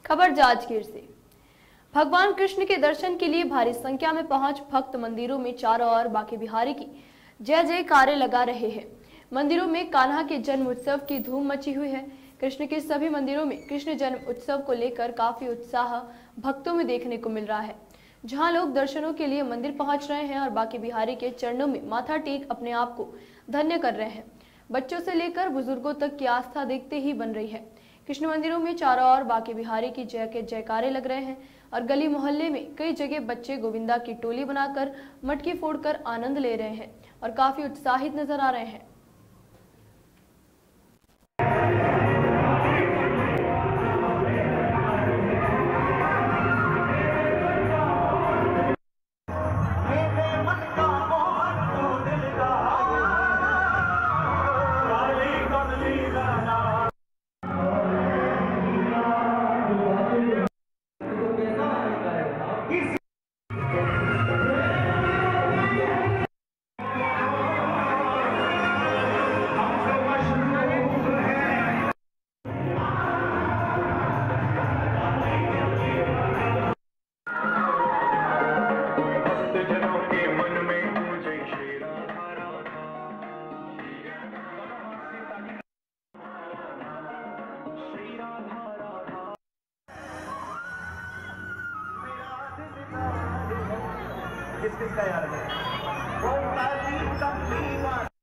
खबर जांजगीर से। भगवान कृष्ण के दर्शन के लिए भारी संख्या में पहुंच भक्त मंदिरों में चारों ओर बांके बिहारी की जय जयकारे लगा रहे हैं। मंदिरों में कान्हा के जन्म उत्सव की धूम मची हुई है। कृष्ण के सभी मंदिरों में कृष्ण जन्म उत्सव को लेकर काफी उत्साह भक्तों में देखने को मिल रहा है, जहां लोग दर्शनों के लिए मंदिर पहुंच रहे हैं और बांके बिहारी के चरणों में माथा टेक अपने आप को धन्य कर रहे हैं। बच्चों से लेकर बुजुर्गों तक की आस्था देखते ही बन रही है। कृष्ण मंदिरों में चारों ओर बांके बिहारी की जय के जयकारे लग रहे हैं और गली मोहल्ले में कई जगह बच्चे गोविंदा की टोली बनाकर मटकी फोड़कर आनंद ले रहे हैं और काफी उत्साहित नजर आ रहे हैं। किस किस का याद है?